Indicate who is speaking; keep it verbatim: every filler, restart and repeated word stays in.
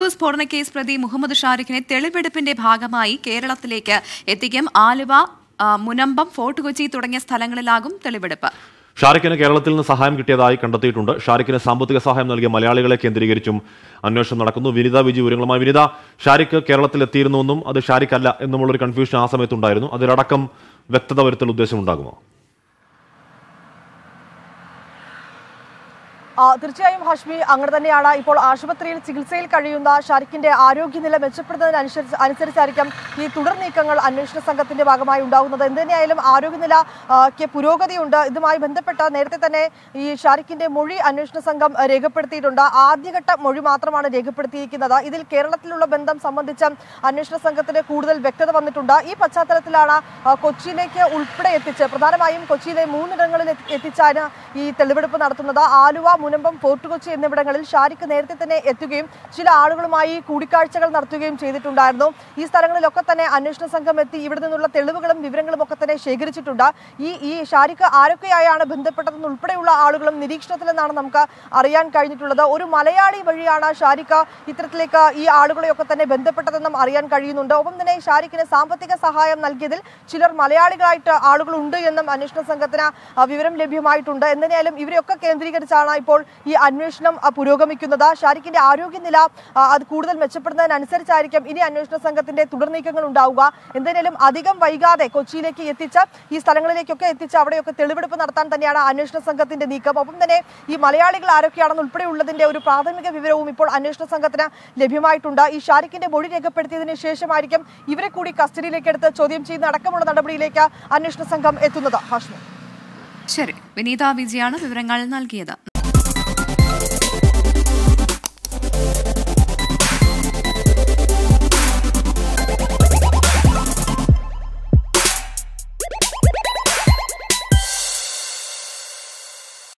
Speaker 1: സ്ഫോടന കേസ് പ്രതി മുഹമ്മദ് ഷാരിഖിനെ തെളിവെടുപ്പിന്റെ ഭാഗമായി കേരളത്തിലേക്ക് എത്തിക്കും. ആലുവ, മുനമ്പം, ഫോർട്ട് കൊച്ചി തുടങ്ങിയ സ്ഥലങ്ങളിലാകും തെളിവെടുപ്പ്.
Speaker 2: ഷാരിഖിന് കേരളത്തിൽ നിന്ന് സഹായം കിട്ടിയതായി കണ്ടെത്തിയിട്ടുണ്ട്. ഷാരിഖിന് സാമ്പത്തിക സഹായം നൽകിയ മലയാളികളെ കേന്ദ്രീകരിച്ചും അന്വേഷണം നടക്കുന്നു. വിനിത വിജി വിവരങ്ങളുമായി. വിനിത, ഷാരിഖ് കേരളത്തിൽ എത്തിയിരുന്നുവെന്നും അത് ഷാരിഖ് അല്ല എന്നുമുള്ളൊരു കൺഫ്യൂഷൻ ആ സമയത്തുണ്ടായിരുന്നു. അതിലടക്കം വ്യക്തത വരുത്തൽ ഉദ്ദേശമുണ്ടാകുമോ?
Speaker 3: തീർച്ചയായും ഹാഷ്മി, അങ്ങനെ തന്നെയാണ്. ഇപ്പോൾ ആശുപത്രിയിൽ ചികിത്സയിൽ കഴിയുന്ന ഷാരിഖിന്റെ ആരോഗ്യനില മെച്ചപ്പെടുന്നതിനനുസരിച്ച് അനുസരിച്ചായിരിക്കും ഈ തുടർ നീക്കങ്ങൾ അന്വേഷണ സംഘത്തിന്റെ ഭാഗമായി ഉണ്ടാകുന്നത്. എന്തുതന്നെയായാലും ആരോഗ്യനിലയ്ക്ക് പുരോഗതിയുണ്ട്. ഇതുമായി ബന്ധപ്പെട്ട നേരത്തെ തന്നെ ഈ ഷാരിഖിന്റെ മൊഴി അന്വേഷണ സംഘം രേഖപ്പെടുത്തിയിട്ടുണ്ട്. ആദ്യഘട്ട മൊഴി മാത്രമാണ് രേഖപ്പെടുത്തിയിരിക്കുന്നത്. ഇതിൽ കേരളത്തിലുള്ള ബന്ധം സംബന്ധിച്ച അന്വേഷണ സംഘത്തിന് കൂടുതൽ വ്യക്തത വന്നിട്ടുണ്ട്. ഈ പശ്ചാത്തലത്തിലാണ് കൊച്ചിയിലേക്ക് ഉൾപ്പെടെ എത്തിച്ച് പ്രധാനമായും കൊച്ചിയിലെ മൂന്നിടങ്ങളിൽ എത്തിച്ചാണ് ഈ തെളിവെടുപ്പ് നടത്തുന്നത്. ആലുവ, മുനമ്പം, ഫോർട്ട് കൊച്ചി എന്നിവിടങ്ങളിൽ ഷാരിഖ് നേരത്തെ തന്നെ എത്തുകയും ചില ആളുകളുമായി കൂടിക്കാഴ്ചകൾ നടത്തുകയും ചെയ്തിട്ടുണ്ടായിരുന്നു. ഈ സ്ഥലങ്ങളിലൊക്കെ തന്നെ അന്വേഷണ സംഘം എത്തി ഇവിടെ നിന്നുള്ള തെളിവുകളും വിവരങ്ങളും ഒക്കെ തന്നെ ശേഖരിച്ചിട്ടുണ്ട്. ഈ ഈ ഷാരിഖ് ആരൊക്കെയായാണ് ബന്ധപ്പെട്ടതെന്ന് ഉൾപ്പെടെയുള്ള ആളുകളും നിരീക്ഷണത്തിലെന്നാണ് നമുക്ക് അറിയാൻ കഴിഞ്ഞിട്ടുള്ളത്. ഒരു മലയാളി വഴിയാണ് ഷാരിഖ് ഇത്തരത്തിലേക്ക് ഈ ആളുകളെയൊക്കെ തന്നെ ബന്ധപ്പെട്ടതെന്നും അറിയാൻ കഴിയുന്നുണ്ട്. ഒപ്പം തന്നെ ഷാരിഖിന് സാമ്പത്തിക സഹായം നൽകിയതിൽ ചിലർ മലയാളികളായിട്ട് ആളുകളുണ്ട് എന്നും അന്വേഷണ സംഘത്തിന് വിവരം ലഭ്യമായിട്ടുണ്ട്. എന്തായാലും ഇവരെയൊക്കെ കേന്ദ്രീകരിച്ചാണ് ഇപ്പോൾ ഈ അന്വേഷണം പുരോഗമിക്കുന്നത്. ഷാരിഖിന്റെ ആരോഗ്യനില അത് കൂടുതൽ മെച്ചപ്പെടുന്നതിനനുസരിച്ചായിരിക്കും ഇനി അന്വേഷണ സംഘത്തിന്റെ തുടർ നീക്കങ്ങൾ ഉണ്ടാവുക. എന്തായാലും അധികം വൈകാതെ കൊച്ചിയിലേക്ക് എത്തിച്ച് ഈ സ്ഥലങ്ങളിലേക്കൊക്കെ എത്തിച്ച് അവിടെയൊക്കെ തെളിവെടുപ്പ് നടത്താൻ തന്നെയാണ് അന്വേഷണ സംഘത്തിന്റെ നീക്കം. ഒപ്പം തന്നെ ഈ മലയാളികൾ ആരൊക്കെയാണെന്ന് ഉൾപ്പെടെയുള്ളതിന്റെ ഒരു പ്രാഥമിക വിവരവും ഇപ്പോൾ അന്വേഷണ സംഘത്തിന് ലഭ്യമായിട്ടുണ്ട്. ഈ ഷാരിഖിന്റെ മൊഴി രേഖപ്പെടുത്തിയതിനു ശേഷമായിരിക്കും ഇവരെ കൂടി കസ്റ്റഡിയിലേക്ക് എടുത്ത് ചോദ്യം ചെയ്യുന്ന അടക്കമുള്ള നടപടിയിലേക്ക് അന്വേഷണ സംഘം എത്തുന്നത്. ഹാഷ്മി.
Speaker 1: ശരി, വിനീത വിജയാണ് വിവരങ്ങൾ നൽകിയത്.